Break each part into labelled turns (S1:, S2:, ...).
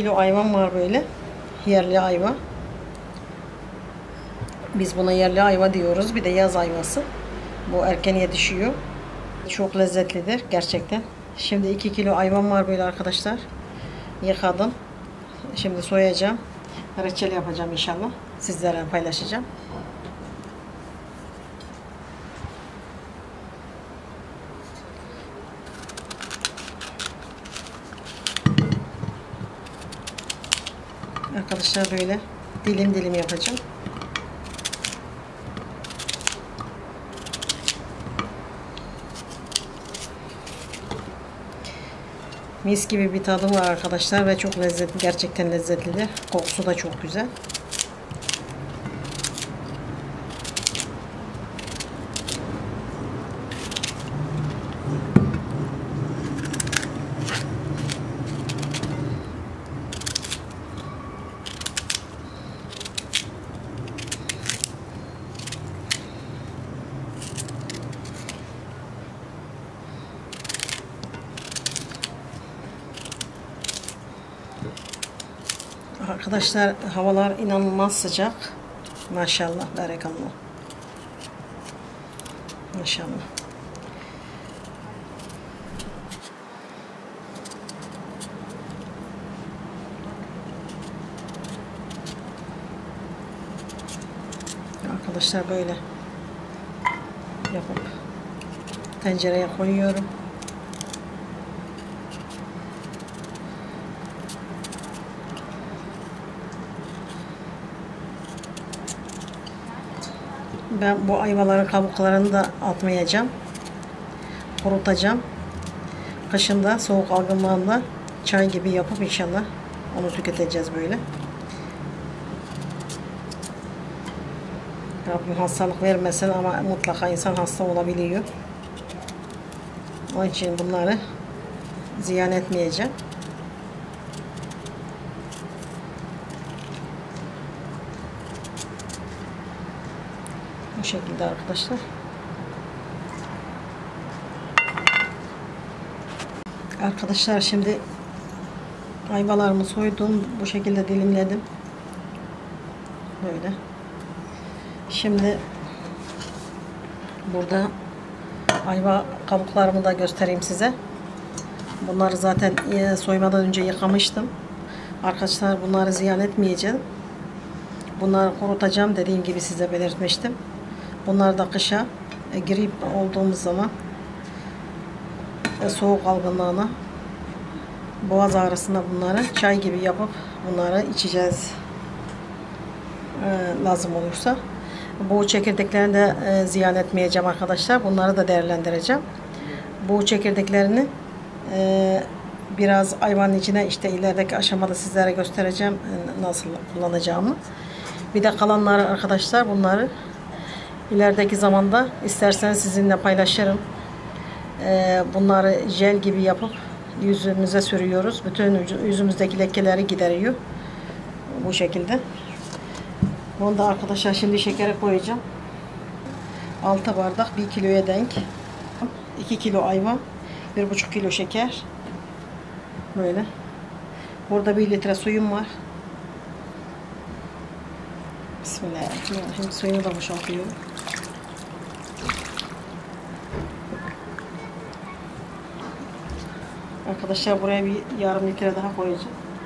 S1: kilo ayvam var böyle. Yerli ayva. Biz buna yerli ayva diyoruz. Bir de yaz ayvası. Bu erken yetişiyor. Çok lezzetlidir gerçekten. Şimdi 2 kilo ayvam var böyle arkadaşlar. Yıkadım. Şimdi soyacağım. Reçel yapacağım inşallah. Sizlerle paylaşacağım. Arkadaşlar böyle dilim dilim yapacağım. Mis gibi bir tadı var arkadaşlar ve çok lezzetli, gerçekten lezzetlidir. Kokusu da çok güzel. Arkadaşlar havalar inanılmaz sıcak. Maşallah, berekallah. Maşallah. Arkadaşlar böyle yapıp tencereye koyuyorum. Ben bu ayvaların kabuklarını da atmayacağım. Kurutacağım. Kışında soğuk algınlığında çay gibi yapıp inşallah onu tüketeceğiz böyle. Rabbim hastalık vermesin ama mutlaka insan hasta olabiliyor. Onun için bunları ziyan etmeyeceğim. Bu şekilde arkadaşlar. Arkadaşlar şimdi ayvalarımı soydum. Bu şekilde dilimledim. Böyle. Şimdi burada ayva kabuklarımı da göstereyim size. Bunları zaten soymadan önce yıkamıştım. Arkadaşlar bunları ziyan etmeyeceğim. Bunları kurutacağım, dediğim gibi size belirtmiştim. Bunlar da kışa grip olduğumuz zaman soğuk algınlığına, boğaz ağrısına bunları çay gibi yapıp bunları içeceğiz. Lazım olursa. Bu çekirdeklerini de ziyan etmeyeceğim arkadaşlar. Bunları da değerlendireceğim. Bu çekirdeklerini biraz ayvanın içine, işte ilerideki aşamada sizlere göstereceğim nasıl kullanacağımı. Bir de kalanları arkadaşlar, bunları ilerideki zamanda isterseniz sizinle paylaşırım. Bunları jel gibi yapıp yüzümüze sürüyoruz. Bütün yüzümüzdeki lekeleri gideriyor. Bu şekilde. Bunu da arkadaşlar şimdi şekere koyacağım. 6 bardak 1 kiloya denk. 2 kilo ayva, 1,5 kilo şeker. Böyle. Burada 1 litre suyum var. Bismillahirrahmanirrahim. Suyunu da boşaltıyorum. Arkadaşlar buraya bir yarım litre daha koyacağım.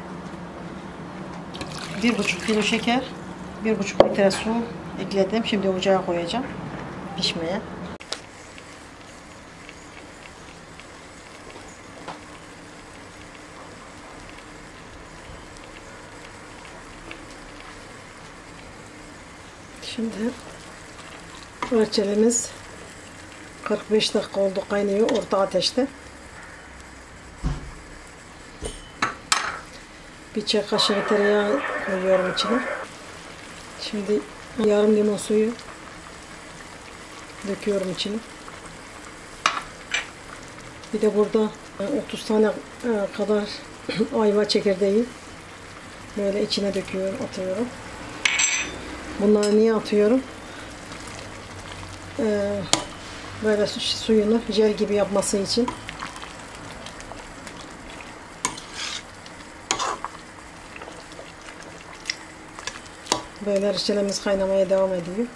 S1: 1,5 kilo şeker, 1,5 litre su ekledim. Şimdi ocağa koyacağım pişmeye. Şimdi reçelimiz 45 dakika oldu, kaynıyor orta ateşte. Bir çay kaşığı tereyağı koyuyorum içine. Şimdi yarım limon suyu döküyorum içine. Bir de burada 30 tane kadar ayva çekirdeği böyle içine döküyorum, atıyorum. Bunları niye atıyorum? Böyle suyunu jel gibi yapması için. Böyle reçelimiz kaynamaya devam ediyor.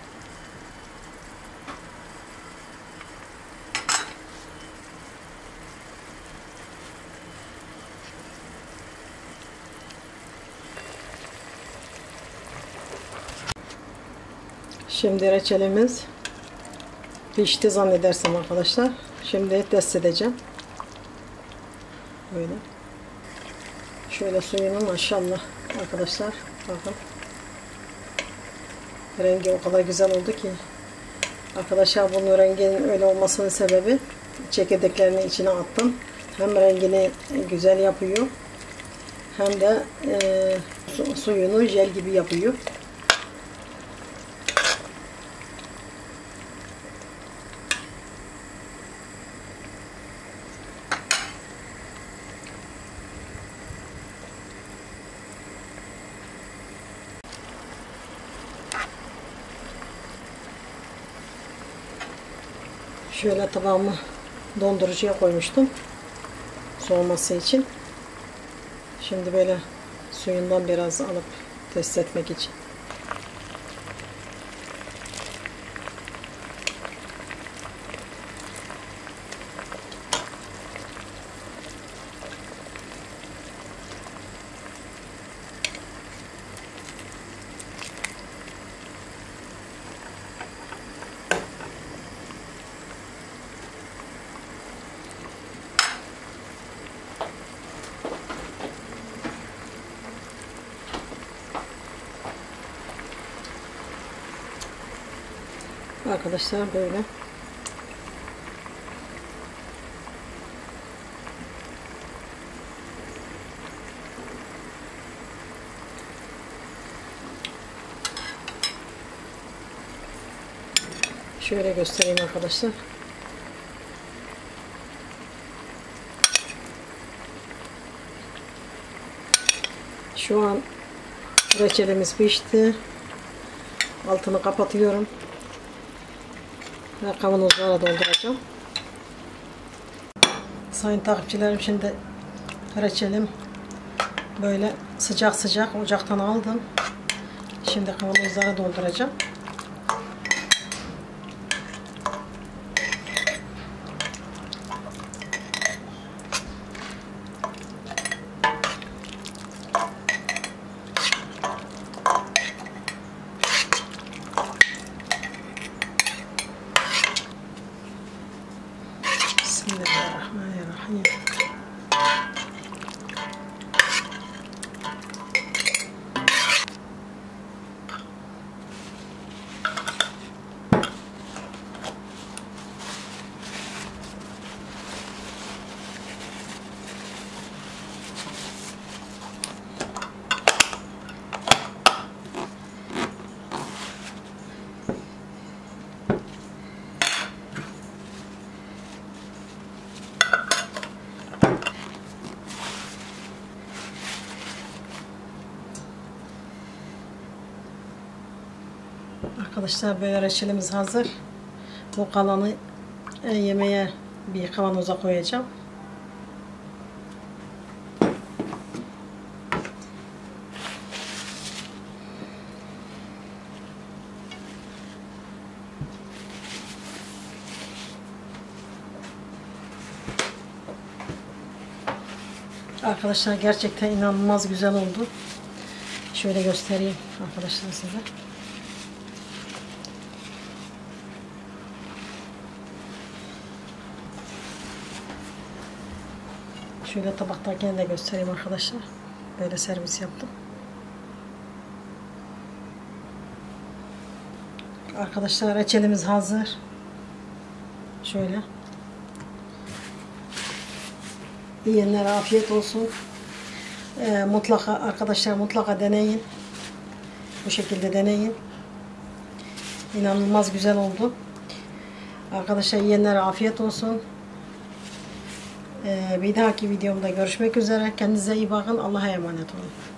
S1: Şimdi reçelimiz pişti zannedersem arkadaşlar. Şimdi test edeceğim. Böyle. Şöyle suyunu maşallah arkadaşlar. Bakın. Rengi o kadar güzel oldu ki. Arkadaşlar bunun renginin öyle olmasının sebebi çekirdeklerini içine attım. Hem rengini güzel yapıyor. Hem de suyunu jel gibi yapıyor. Şöyle tabağımı dondurucuya koymuştum. Soğuması için. Şimdi böyle suyundan biraz alıp test etmek için. Arkadaşlar böyle. Şöyle göstereyim arkadaşlar. Şu an reçelimiz pişti. Altını kapatıyorum. Ve kavanozlara dolduracağım. Sayın takipçilerim, şimdi reçelim böyle sıcak sıcak ocaktan aldım. Şimdi kavanozlara dolduracağım. Bismillahirrahmanirrahim. Arkadaşlar böyle reçelimiz hazır. Bu kalanı yemeğe bir kavanoza koyacağım. Arkadaşlar gerçekten inanılmaz güzel oldu. Şöyle göstereyim arkadaşlar size. Şöyle tabaktakini de göstereyim arkadaşlar. Böyle servis yaptım. Arkadaşlar reçelimiz hazır. Şöyle. Yiyenlere afiyet olsun. Mutlaka arkadaşlar, mutlaka deneyin. Bu şekilde deneyin. İnanılmaz güzel oldu. Arkadaşlar yiyenlere afiyet olsun. Bir dahaki videomda görüşmek üzere. Kendinize iyi bakın. Allah'a emanet olun.